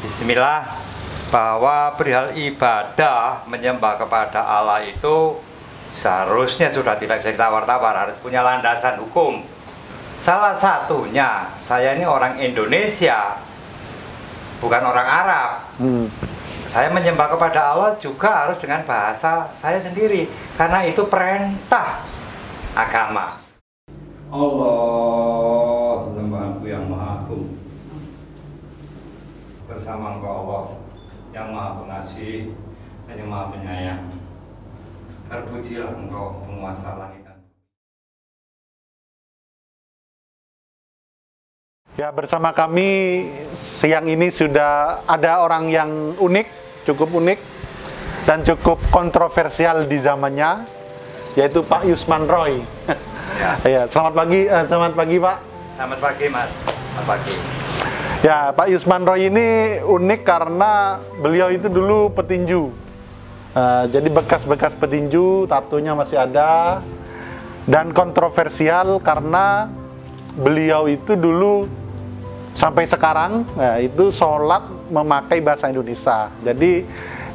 Bismillah, bahwa perihal ibadah menyembah kepada Allah itu seharusnya sudah tidak bisa ditawar-tawar, harus punya landasan hukum. Salah satunya, saya ini orang Indonesia, bukan orang Arab. Saya menyembah kepada Allah juga harus dengan bahasa saya sendiri, karena itu perintah agama. Allah, sembahanku yang maha agung, bersama Engkau Allah yang maha pengasih dan yang maha penyayang. Terpujilah Engkau penguasa langit dan bumi. Ya, bersama kami siang ini sudah ada orang yang unik, cukup unik dan cukup kontroversial di zamannya, yaitu Pak Yusman Roy. Ya, selamat pagi Pak. Selamat pagi Mas. Selamat pagi. Ya, Pak Yusman Roy ini unik karena beliau itu dulu petinju. Jadi bekas-bekas petinju, tatunya masih ada. Dan kontroversial karena beliau itu dulu sampai sekarang itu sholat memakai bahasa Indonesia. Jadi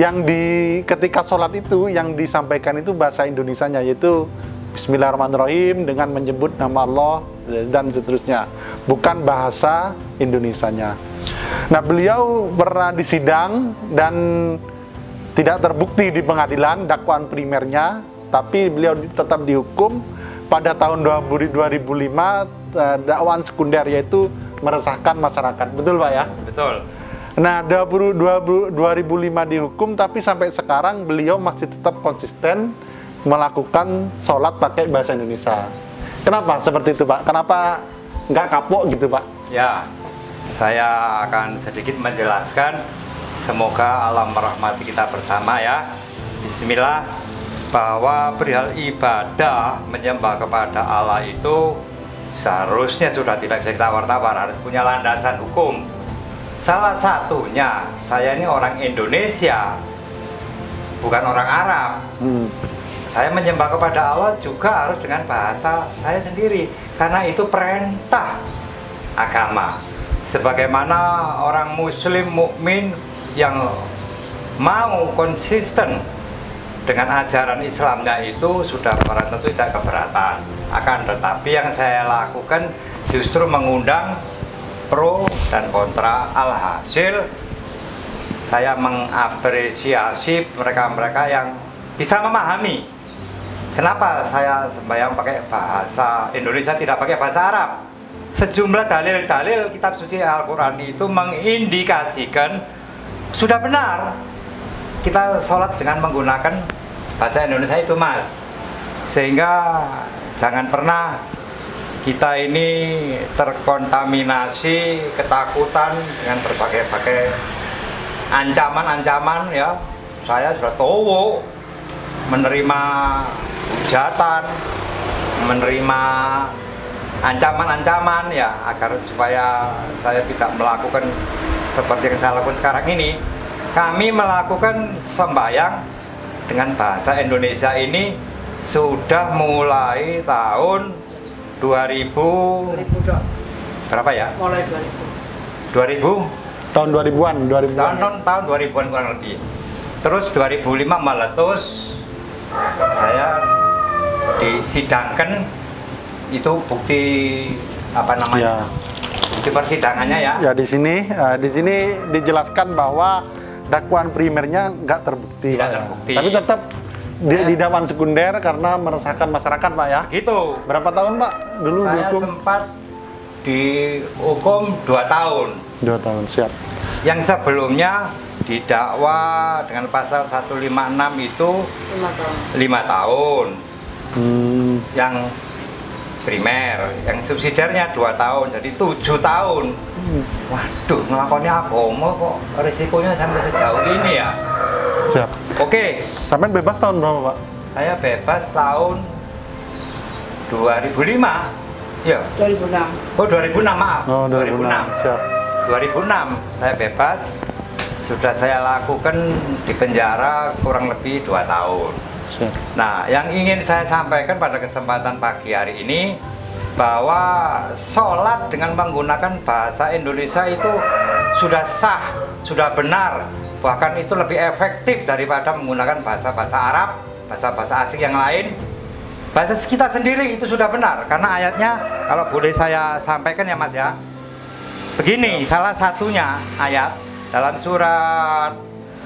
ketika sholat itu yang disampaikan itu bahasa Indonesianya, yaitu Bismillahirrahmanirrahim dengan menyebut nama Allah dan seterusnya, bukan bahasa Indonesianya. Nah, beliau pernah disidang dan tidak terbukti di pengadilan dakwaan primernya, tapi beliau tetap dihukum pada tahun 2005 dakwaan sekunder, yaitu meresahkan masyarakat. Betul Pak ya? Betul. Nah, 2005 dihukum, tapi sampai sekarang beliau masih tetap konsisten melakukan sholat pakai bahasa Indonesia. Kenapa seperti itu Pak? Kenapa nggak kapok gitu Pak? Ya, saya akan sedikit menjelaskan. Semoga Allah merahmati kita bersama ya. Bismillah, bahwa perihal ibadah menyembah kepada Allah itu seharusnya sudah tidak bisa ditawar-tawar, harus punya landasan hukum. Salah satunya, saya ini orang Indonesia, bukan orang Arab. Saya menyembah kepada Allah juga harus dengan bahasa saya sendiri, karena itu perintah agama. Sebagaimana orang Muslim mukmin yang mau konsisten dengan ajaran Islamnya itu sudah barang tentu tidak keberatan. Akan tetapi yang saya lakukan justru mengundang pro dan kontra. Alhasil saya mengapresiasi mereka-mereka yang bisa memahami kenapa saya sembahyang pakai bahasa Indonesia, tidak pakai bahasa Arab. Sejumlah dalil-dalil kitab suci Al-Quran itu mengindikasikan sudah benar kita sholat dengan menggunakan bahasa Indonesia itu Mas. Sehingga jangan pernah kita ini terkontaminasi ketakutan dengan berbagai-bagai ancaman-ancaman ya. Saya sudah tahu menerima hujatan, menerima ancaman-ancaman ya, agar supaya saya tidak melakukan seperti yang saya lakukan sekarang ini. Kami melakukan sembahyang dengan bahasa Indonesia ini sudah mulai tahun 2000 berapa ya? Mulai 2000 tahun 2000-an tahun 2000-an kurang lebih. Terus 2005 meletus, saya disidangkan, itu bukti apa namanya? Bukti persidangannya ya. Ya, di sini dijelaskan bahwa dakwaan primernya nggak terbukti. Tidak terbukti. Tapi tetap di dakwaan sekunder karena meresahkan masyarakat Pak ya. Gitu. Berapa tahun Pak dulu saya dihukum? sempat dihukum 2 tahun. 2 tahun, siap. Yang sebelumnya didakwa dengan pasal 156 itu 5 tahun. Yang primer, yang subsidiarnya 2 tahun, jadi 7 tahun. Waduh, ngelakonnya agama kok risikonya sampai sejauh ini ya. Siap. Oke. Sampai bebas tahun berapa Pak? Saya bebas tahun 2005. Ya. 2006. Oh, 2006 maaf. Oh, 2006. Siap. 2006 saya bebas. Sudah saya lakukan di penjara kurang lebih 2 tahun. Siap. Nah, yang ingin saya sampaikan pada kesempatan pagi hari ini, bahwa sholat dengan menggunakan bahasa Indonesia itu sudah sah, sudah benar, bahkan itu lebih efektif daripada menggunakan bahasa-bahasa Arab, bahasa-bahasa asing yang lain. Bahasa kita sendiri itu sudah benar, karena ayatnya kalau boleh saya sampaikan ya Mas ya. Begini salah satunya ayat dalam surat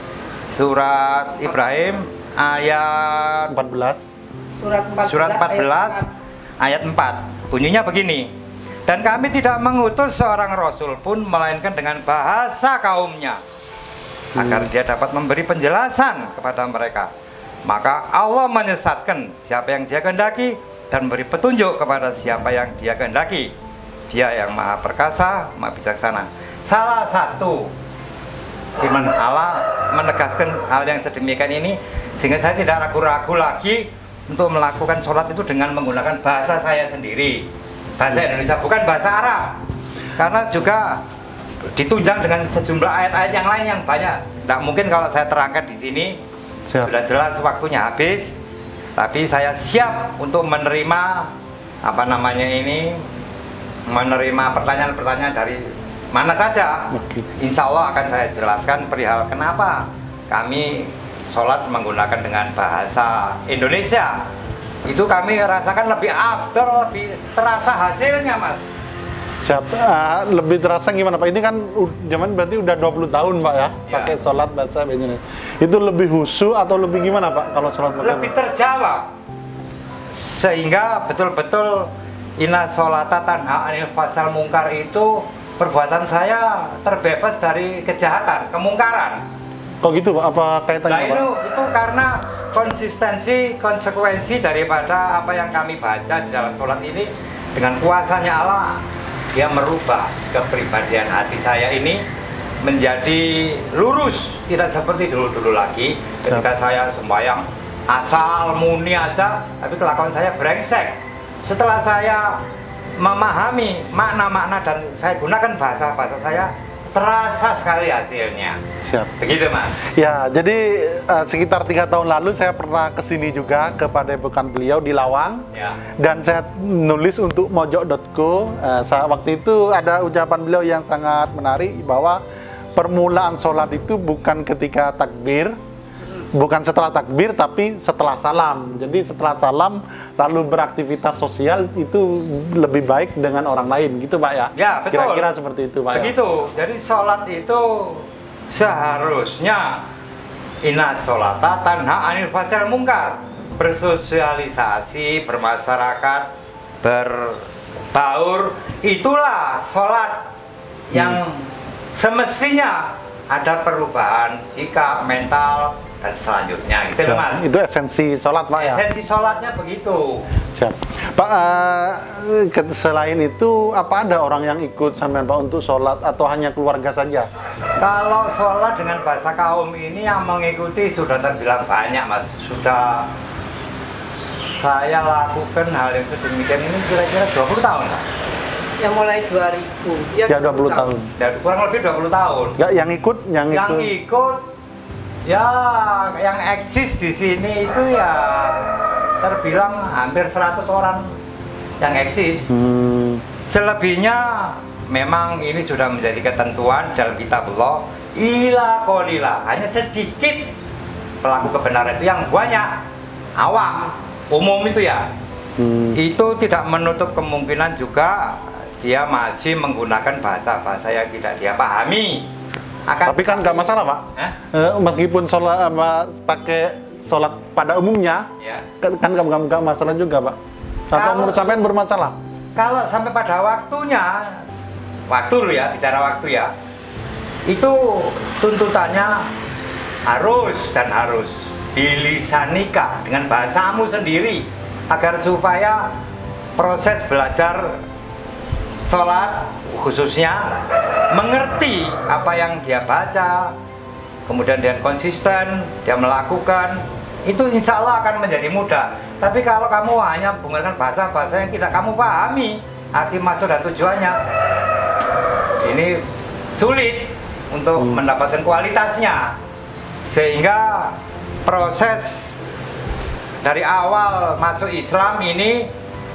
Ibrahim ayat 14. Surat 14 ayat 4. Bunyinya begini. Dan kami tidak mengutus seorang rasul pun melainkan dengan bahasa kaumnya agar dia dapat memberi penjelasan kepada mereka. Maka Allah menyesatkan siapa yang dia kehendaki dan memberi petunjuk kepada siapa yang dia kehendaki. Dia yang maha perkasa, maha bijaksana. Salah satu firman Allah menegaskan hal yang sedemikian ini, sehingga saya tidak ragu-ragu lagi untuk melakukan sholat itu dengan menggunakan bahasa saya sendiri, bahasa Indonesia, bukan bahasa Arab. Karena juga ditunjang dengan sejumlah ayat-ayat yang lain yang banyak. Tidak mungkin kalau saya terangkan di sini. Siap. Sudah jelas waktunya habis. Tapi saya siap untuk menerima menerima pertanyaan-pertanyaan dari mana saja. Insya Allah akan saya jelaskan perihal kenapa kami sholat menggunakan dengan bahasa Indonesia. Itu kami rasakan lebih afdol, lebih terasa hasilnya Mas. Siap. Lebih terasa gimana Pak? Ini kan zaman berarti udah 20 tahun Pak ya, pakai sholat bahasa Indonesia. Itu lebih khusyuk atau lebih gimana Pak kalau sholat pakai? Lebih terjawab. Sehingga betul-betul inna sholata tanha anil fahsal mungkar itu perbuatan saya terbebas dari kejahatan, kemungkaran. Kok gitu Pak? Apa kaitannya Pak? Itu karena konsekuensi daripada apa yang kami baca di dalam sholat ini. Dengan kuasanya Allah, dia merubah kepribadian hati saya ini menjadi lurus, tidak seperti dulu-dulu lagi ketika saya sembahyang asal muni aja, tapi kelakuan saya brengsek. Setelah saya memahami makna-makna dan saya gunakan bahasa-bahasa saya, terasa sekali hasilnya. Siap. Begitu Mas. Ya, jadi sekitar 3 tahun lalu saya pernah kesini juga ke padepokan beliau di Lawang. Ya. Dan saya nulis untuk mojok.co. Waktu itu ada ucapan beliau yang sangat menarik bahwa permulaan sholat itu bukan ketika takbir, bukan setelah takbir, tapi setelah salam. Jadi setelah salam lalu beraktivitas sosial itu lebih baik dengan orang lain, gitu Pak ya? Ya, betul. Kira-kira seperti itu Pak. Begitu. Ya? Jadi sholat itu seharusnya inna sholata tanha anil fahsal mungkar, bersosialisasi, bermasyarakat, berbaur, itulah sholat yang semestinya ada perubahan sikap, mental, dan selanjutnya, gitu loh Mas. Itu esensi sholat Pak ya? Esensi sholatnya begitu. Siap. Pak, selain itu apa ada orang yang ikut sampai Pak untuk sholat atau hanya keluarga saja? Kalau sholat dengan bahasa kaum ini yang mengikuti sudah terbilang banyak Mas. Sudah saya lakukan hal yang sedemikian ini kira-kira 20 tahun Pak. Yang mulai 2000 Ya 20 tahun. Ya, kurang lebih 20 tahun. Enggak, yang ikut ya yang eksis di sini itu ya terbilang hampir 100 orang yang eksis. Selebihnya memang ini sudah menjadi ketentuan dalam kitabullah, ila qalila, hanya sedikit pelaku kebenaran itu, yang banyak awam umum itu ya. Itu tidak menutup kemungkinan juga dia masih menggunakan bahasa-bahasa yang tidak dia pahami. Tapi kan nggak masalah Pak. Meskipun sholat pakai sholat pada umumnya, ya, kan nggak masalah juga Pak. Atau menurut sampean bermasalah? Kalau sampai pada waktunya, waktu lu ya, bicara waktu ya, itu tuntutannya harus bilisanika, dengan bahasamu sendiri, agar supaya proses belajar sholat khususnya mengerti apa yang dia baca, kemudian dia konsisten, dia melakukan, itu insya Allah akan menjadi mudah. Tapi kalau kamu hanya menggunakan bahasa-bahasa yang tidak kamu pahami arti maksud dan tujuannya, ini sulit untuk mendapatkan kualitasnya. Sehingga proses dari awal masuk Islam ini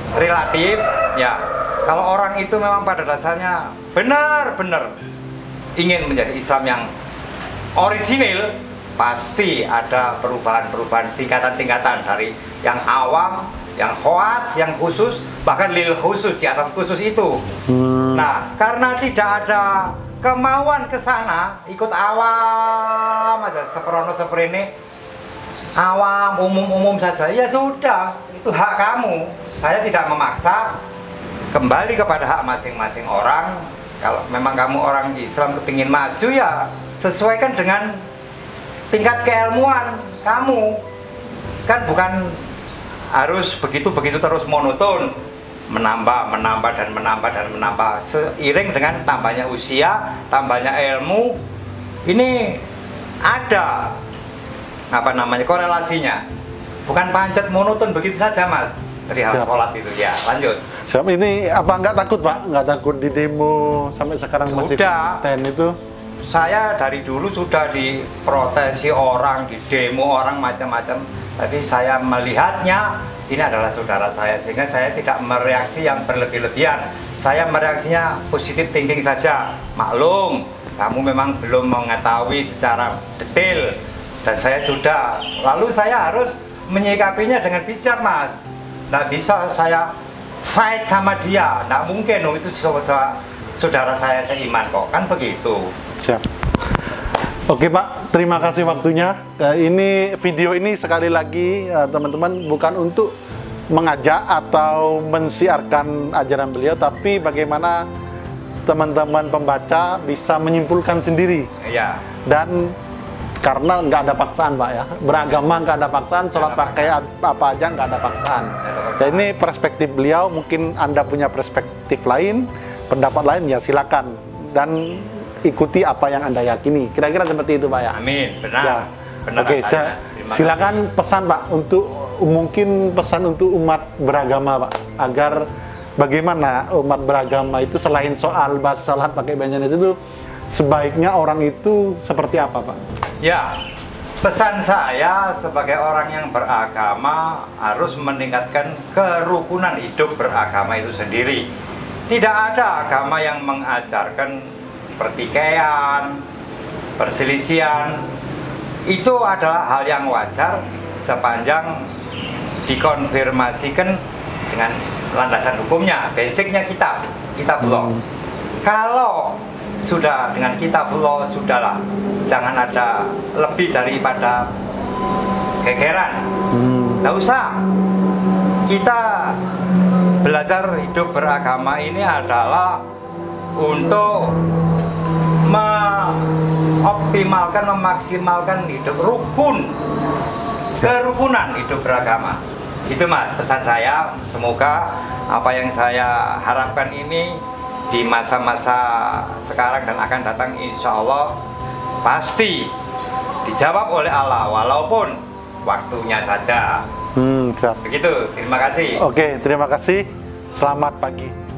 relatif ya. Kalau orang itu memang pada dasarnya benar-benar ingin menjadi Islam yang orisinil, pasti ada perubahan-perubahan tingkatan-tingkatan dari yang awam, yang khawas, yang khusus, bahkan lil khusus, di atas khusus itu. Nah, karena tidak ada kemauan ke sana, ikut awam aja, seperono seperene, awam, umum-umum saja, ya sudah, itu hak kamu. Saya tidak memaksa, kembali kepada hak masing-masing orang. Kalau memang kamu orang Islam kepingin maju, ya sesuaikan dengan tingkat keilmuan kamu. Kan bukan harus begitu-begitu terus monoton, menambah seiring dengan tambahnya usia, tambahnya ilmu. Ini ada korelasinya, bukan pancet monoton begitu saja, Mas. Perihal sholat itu ya, lanjut. Siap, ini apa nggak takut, Pak? Nggak takut di demo sampai sekarang masih konsisten itu? Saya dari dulu sudah diprotesi orang, di demo orang macam-macam, tapi saya melihatnya ini adalah saudara saya, sehingga saya tidak mereaksi yang berlebih-lebihan. Saya mereaksinya positif thinking saja. Maklum, kamu memang belum mengetahui secara detail, dan saya sudah. Lalu saya harus menyikapinya dengan bijak, Mas. Nggak bisa saya fight sama dia, nggak mungkin. Itu saudara saya seiman kok, kan begitu. Siap. Oke, Pak, terima kasih waktunya. Ini video ini sekali lagi teman-teman bukan untuk mengajak atau mensiarkan ajaran beliau, tapi bagaimana teman-teman pembaca bisa menyimpulkan sendiri. Iya. Dan karena nggak ada paksaan, Pak ya, beragama nggak ada paksaan, sholat pakai apa aja nggak ada paksaan. Dan ini perspektif beliau, mungkin Anda punya perspektif lain, pendapat lain, ya silakan dan ikuti apa yang Anda yakini. Kira-kira seperti itu, Pak ya. Amin, benar. Ya. Benar. Oke, silakan pesan, Pak, untuk mungkin pesan untuk umat beragama, Pak, agar bagaimana umat beragama itu selain soal bahas sholat pakai banyan itu sebaiknya orang itu seperti apa, Pak? Ya, pesan saya sebagai orang yang beragama harus meningkatkan kerukunan hidup beragama itu sendiri. Tidak ada agama yang mengajarkan pertikaian, perselisihan. Itu adalah hal yang wajar sepanjang dikonfirmasikan dengan landasan hukumnya, basicnya kitabullah. Kalau sudah dengan kitabullah, sudahlah, jangan ada lebih daripada gegeran. Nggak usah. Kita belajar hidup beragama ini adalah untuk mengoptimalkan, memaksimalkan hidup rukun, kerukunan hidup beragama. Itu, Mas, pesan saya. Semoga apa yang saya harapkan ini di masa-masa sekarang dan akan datang, insya Allah pasti dijawab oleh Allah, walaupun waktunya saja. Siap. Begitu, terima kasih. Oke, terima kasih. Selamat pagi.